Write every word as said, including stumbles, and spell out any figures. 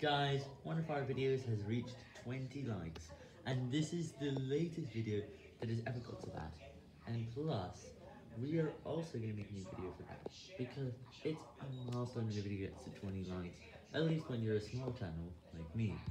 Guys, one of our videos has reached twenty likes, and this is the latest video that has ever got to that. And plus, we are also going to make a new video for that, because it's a milestone when a video gets to twenty likes, at least when you're a small channel like me.